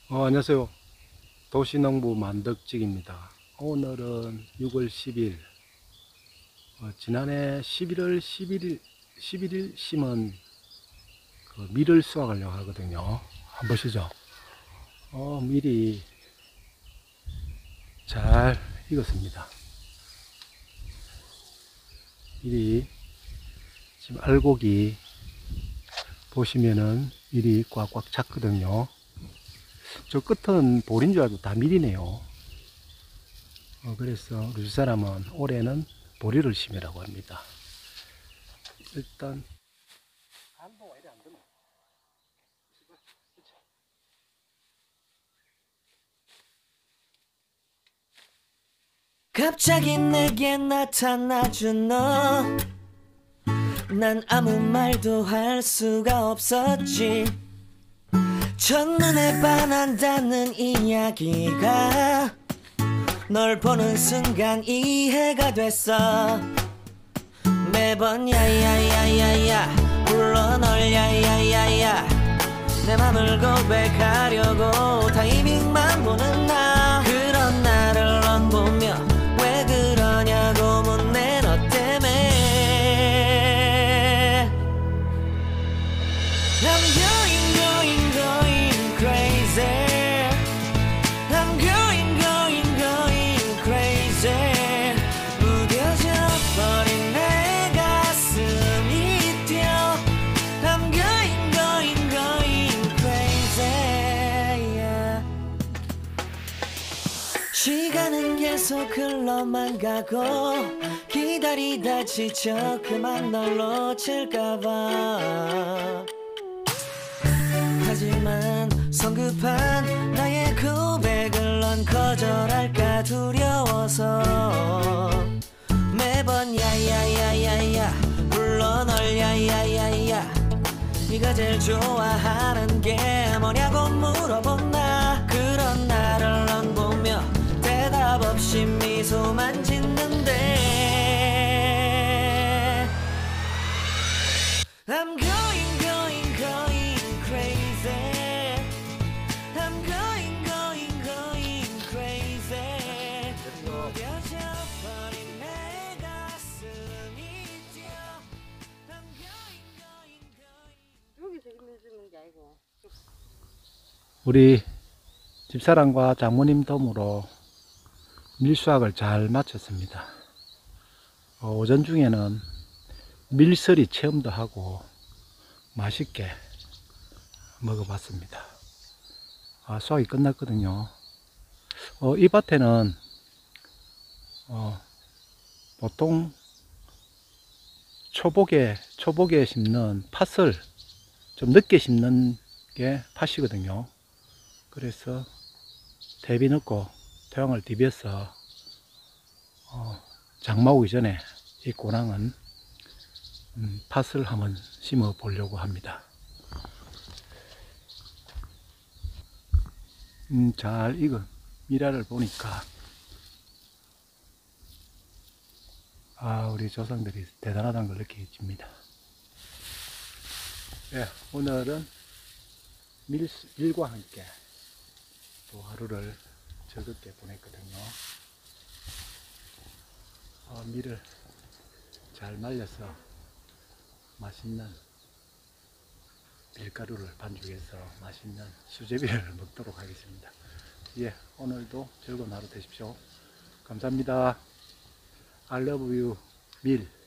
안녕하세요. 도시농부 만덕직입니다. 오늘은 6월 10일, 지난해 11월 11일 심은 그 밀을 수확하려고 하거든요. 한번 보시죠. 밀이 잘 익었습니다. 밀이 지금 알곡이 보시면은 밀이 꽉꽉 찼거든요. 저 끝은 볼인 줄 알고 다 밀이네요. 그래서 우리 집사람은 올해는 보리를 심으라고 합니다. 일단 한동안 이래 안 되나? 갑자기 내게 나타나준 너, 난 아무 말도 할 수가 없었지. 첫눈에 반한다는 이야기가 널 보는 순간 이해가 됐어. 매번 야야야야야 불러 널 야야야야, 내 맘을 고백하려고 타이밍만 보는 나. 그런 나를 넌 보며 왜 그러냐고 묻네. 너 때문에 I'm going crazy. I'm going crazy. 무뎌져 버린 내 가슴이 뛰어. I'm going crazy, yeah. 시간은 계속 흘러만 가고 기다리다 지쳐 그만 널 놓칠까봐. 하지만 성급한 나의 고백을 넌 거절할까 두려워서 매번 야야야야야 불러 널 야야야야, 네가 제일 좋아하는 게 뭐냐고 물어본 나. 그런 나를 넌 보며 대답 없이 미소만 짓는데 I'm going crazy. I'm going crazy. 무뎌져 버린 내 가슴이 뛰어. I'm going. 여기서 힘내주는 게 아니고. 우리 집사람과 장모님 도움으로 밀수확을 잘 마쳤습니다. 오전 중에는 밀서리 체험도 하고 맛있게 먹어봤습니다. 수확이 끝났거든요. 이 밭에는 보통 초복에 심는 팥을 좀 늦게 심는 게 팥이거든요. 그래서 대비 넣고 토양을 디벼서 장마 오기 전에 이 고랑은 팥을 한번 심어 보려고 합니다. 잘 익은 미라를 보니까 우리 조상들이 대단하다는 걸 느껴집니다. 네, 오늘은 밀과 함께 또 하루를 즐겁게 보냈거든요. 밀을 잘 말려서 맛있는 밀가루를 반죽해서 맛있는 수제비를 먹도록 하겠습니다. 예, 오늘도 즐거운 하루 되십시오. 감사합니다. I love you 밀.